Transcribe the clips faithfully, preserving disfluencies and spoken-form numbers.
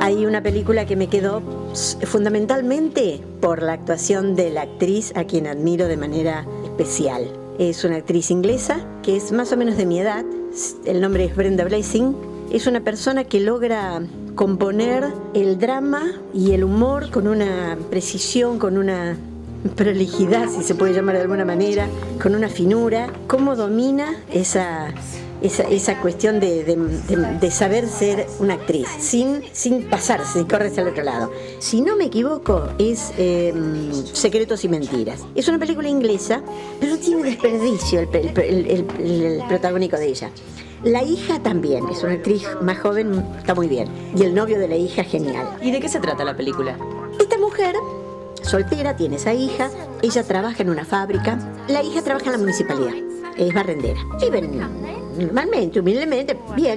Hay una película que me quedó fundamentalmente por la actuación de la actriz, a quien admiro de manera especial. Es una actriz inglesa que es más o menos de mi edad. El nombre es Brenda Blazing. Es una persona que logra componer el drama y el humor con una precisión, con una prolijidad, si se puede llamar de alguna manera, con una finura. Cómo domina esa, esa, esa cuestión de, de, de, de saber ser una actriz, sin, sin pasarse, sin correrse al otro lado. Si no me equivoco, es eh, Secretos y Mentiras. Es una película inglesa, pero no tiene desperdicio el, el, el, el, el protagónico de ella. La hija también, es una actriz más joven, está muy bien. Y el novio de la hija, genial. ¿Y de qué se trata la película? Esta mujer, soltera, tiene esa hija. Ella trabaja en una fábrica. La hija trabaja en la municipalidad. Es barrendera. Viven normalmente, humildemente, bien.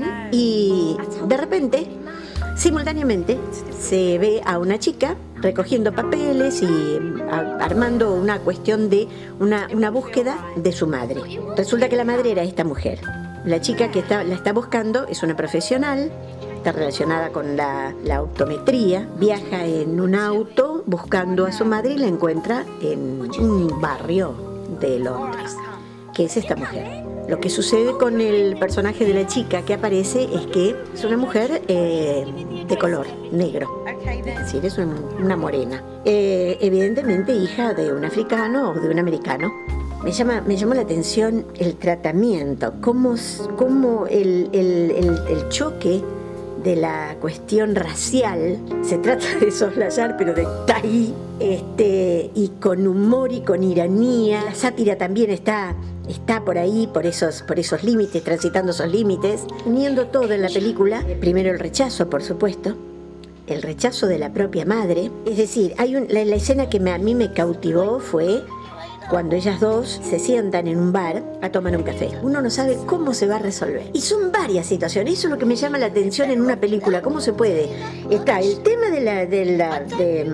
Y de repente, simultáneamente, se ve a una chica recogiendo papeles y armando una cuestión de una, una búsqueda de su madre. Resulta que la madre era esta mujer. La chica que está, la está buscando es una profesional, está relacionada con la, la optometría, viaja en un auto buscando a su madre y la encuentra en un barrio de Londres, que es esta mujer. Lo que sucede con el personaje de la chica que aparece es que es una mujer eh, de color negro, es decir, es un, una morena, eh, evidentemente hija de un africano o de un americano. Me llama, me llamó la atención el tratamiento, cómo, cómo el, el, el, el choque de la cuestión racial se trata de soslayar, pero de está ahí, este, y con humor y con ironía. La sátira también está, está por ahí, por esos, por esos límites, transitando esos límites, uniendo todo en la película. Primero el rechazo, por supuesto, el rechazo de la propia madre. Es decir, hay un, la, la escena que me, a mí me cautivó fue cuando ellas dos se sientan en un bar a tomar un café. Uno no sabe cómo se va a resolver. Y son varias situaciones. Eso es lo que me llama la atención en una película. ¿Cómo se puede? Está el tema de la, de la, de,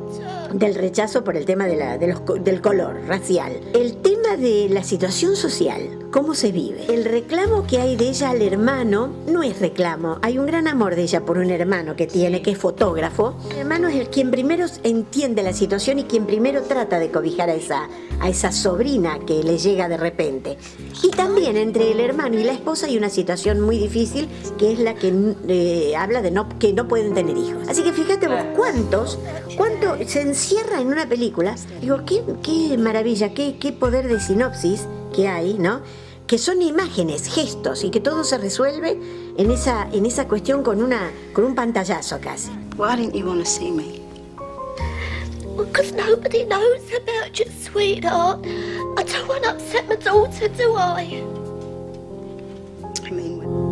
del rechazo por el tema de la, de los, del color racial. El tema de la situación social. Cómo se vive. El reclamo que hay de ella al hermano no es reclamo. Hay un gran amor de ella por un hermano que tiene, que es fotógrafo. El hermano es el quien primero entiende la situación y quien primero trata de cobijar a esa, a esa sobrina que le llega de repente. Y también entre el hermano y la esposa hay una situación muy difícil, que es la que eh, habla de no, que no pueden tener hijos. Así que fíjate vos cuántos, cuánto se encierra en una película. Digo, qué, qué maravilla, qué, qué poder de sinopsis que hay, ¿no? Que son imágenes, gestos, y que todo se resuelve en esa, en esa cuestión con, una, con un pantallazo casi. Why didn't you want to see me? Because nobody knows about you, sweetheart. I don't want to upset my daughter, do I? I mean...